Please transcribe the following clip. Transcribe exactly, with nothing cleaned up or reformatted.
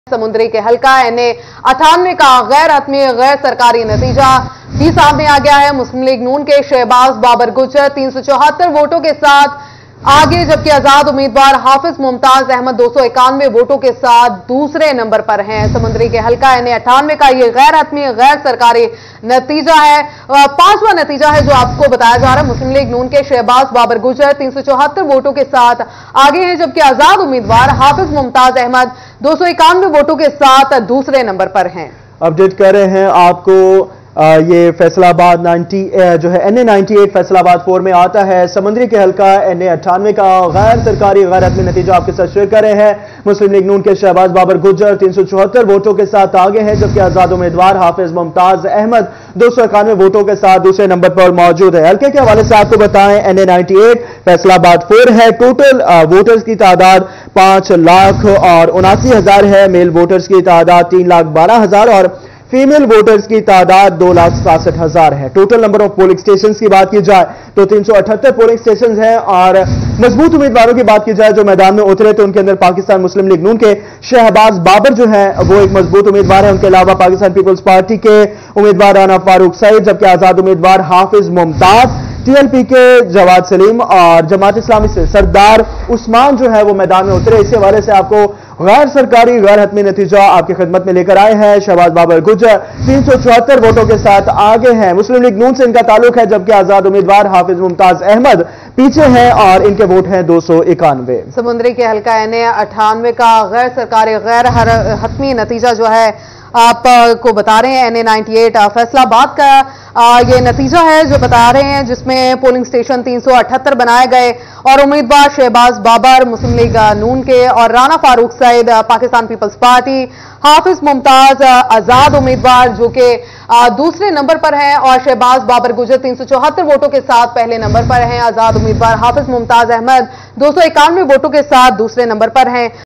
समुद्री के हल्का एनए अठानवे का गैर हतमी गैर सरकारी नतीजा भी सामने आ गया है। मुस्लिम लीग नून के शहबाज बाबर गुज्जर तीन सौ चौहत्तर वोटों के साथ आगे, जबकि आजाद उम्मीदवार हाफिज मुमताज अहमद दो सौ इक्यानवे वोटों के साथ दूसरे नंबर पर हैं। समुद्री के हल्का एनए अठानवे का ये गैर हतमी गैर सरकारी नतीजा है। पांचवा नतीजा है जो आपको बताया जा रहा है। मुस्लिम लीग नून के शहबाज बाबर गुज्जर तीन सौ चौहत्तर वोटों के साथ आगे हैं, जबकि आजाद उम्मीदवार हाफिज मुमताज अहमद दो सौ इक्यानवे वोटों के साथ दूसरे नंबर पर हैं। अपडेट कर रहे हैं आपको। आ, ये फैसलाबाद नब्बे जो है एन ए अट्ठानवे फैसलाबाद फोर में आता है। समुद्री के हल्का एन ए अट्ठानवे का गैर सरकारी गैर हतमी नतीजा आपके साथ शेयर कर रहे हैं। मुस्लिम लीग नून के शहबाज बाबर गुज्जर तीन सौ चौहत्तर वोटों के साथ आगे हैं, जबकि आजाद उम्मीदवार हाफिज मुमताज अहमद दो सौ इक्यानवे वोटों के साथ दूसरे नंबर पर मौजूद है। हल्के के हवाले से आपको बताएं, एन ए अट्ठानवे फैसलाबाद फोर है। टोटल वोटर्स की तादाद पांच लाख और उनासी हजार है। मेल वोटर्स की तादाद तीन लाख बारह हजार और फीमेल वोटर्स की तादाद दो लाख सासठ हजार है। Total number of polling stations की बात की जाए तो तीन सौ अठहत्तर पोलिंग स्टेशंस हैं। और मजबूत उम्मीदवारों की बात की जाए जो मैदान में उतरे तो उनके अंदर पाकिस्तान मुस्लिम लीग नून के शहबाज बाबर जो है वो एक मजबूत उम्मीदवार है। उनके अलावा पाकिस्तान पीपल्स पार्टी के उम्मीदवार राना फारूक सईद, जबकि आजाद उम्मीदवार हाफिज मुमताज, टीएलपी के जवाद सलीम और जमात इस्लामी से सरदार उस्मान जो है वो मैदान में उतरे। इसी हवाले से आपको गैर सरकारी गैर हतमी नतीजा आपकी खिदमत में लेकर आए हैं। शहबाज बाबर गुज्जर तीन सौ चौहत्तर वोटों के साथ आगे हैं। मुस्लिम लीग नून से इनका ताल्लुक है, जबकि आजाद उम्मीदवार हाफिज मुमताज अहमद पीछे हैं और इनके वोट हैं दो सौ इक्यानवे। समुद्री के हल्का एनए अट्ठानवे का गैर सरकारी गैर हतमी नतीजा जो है आपको बता रहे हैं। एन ए अट्ठानवे फैसलाबाद का आ, ये नतीजा है जो बता रहे हैं, जिसमें पोलिंग स्टेशन तीन सौ अठहत्तर बनाए गए और उम्मीदवार शहबाज बाबर मुस्लिम लीग नून के और राना फारूक सईद पाकिस्तान पीपल्स पार्टी, हाफिज मुमताज आजाद उम्मीदवार जो कि दूसरे नंबर पर हैं और शहबाज बाबर गुजर तीन सौ चौहत्तर वोटों के साथ पहले नंबर पर हैं। आजाद उम्मीदवार हाफिज मुमताज अहमद दो सौ इक्यानवे वोटों के साथ दूसरे नंबर पर हैं।